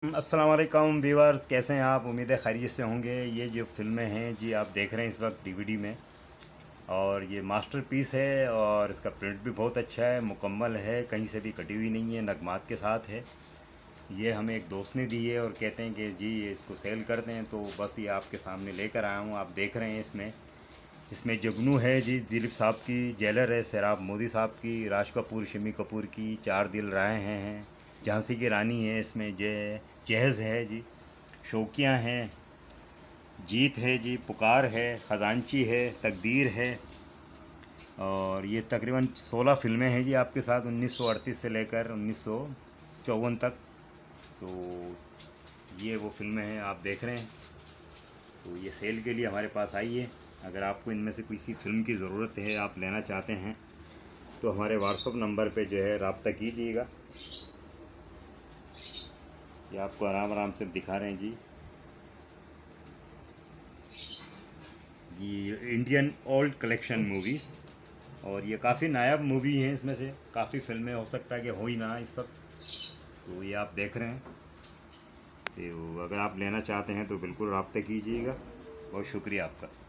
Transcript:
अस्सलाम वालेकुम व्यूअर्स, कैसे हैं आप? उम्मीद है खैरियत से होंगे। ये जो फ़िल्में हैं जी आप देख रहे हैं इस वक्त डीवीडी में, और ये मास्टरपीस है और इसका प्रिंट भी बहुत अच्छा है, मुकम्मल है, कहीं से भी कटी हुई नहीं है, नगमात के साथ है। ये हमें एक दोस्त ने दी है और कहते हैं कि जी ये इसको सेल कर दें, तो बस ये आपके सामने लेकर आया हूँ। आप देख रहे हैं इसमें जुगनू है जी, दिलीप साहब की, जेलर है सैराब मोदी साहब की, राज कपूर, शम्मी कपूर की, चार दिल राय हैं, झांसी की रानी है, इसमें जहेज़ है जी, शौकिया हैं, जीत है जी, पुकार है, ख़जानची है, तकदीर है। और ये तकरीबन 16 फ़िल्में हैं जी आपके साथ, 1938 से लेकर 1954 तक। तो ये वो फ़िल्में हैं आप देख रहे हैं। तो ये सेल के लिए हमारे पास आई है। अगर आपको इनमें से किसी फ़िल्म की ज़रूरत है, आप लेना चाहते हैं, तो हमारे व्हाट्सअप नंबर पे जो है रब्ता कीजिएगा। ये आपको आराम आराम से दिखा रहे हैं जी। ये इंडियन ओल्ड कलेक्शन मूवी, और ये काफ़ी नायाब मूवी है। इसमें से काफ़ी फ़िल्में हो सकता है कि हो ही ना इस वक्त। तो ये आप देख रहे हैं। तो अगर आप लेना चाहते हैं तो बिल्कुल रब्ता कीजिएगा। बहुत शुक्रिया आपका।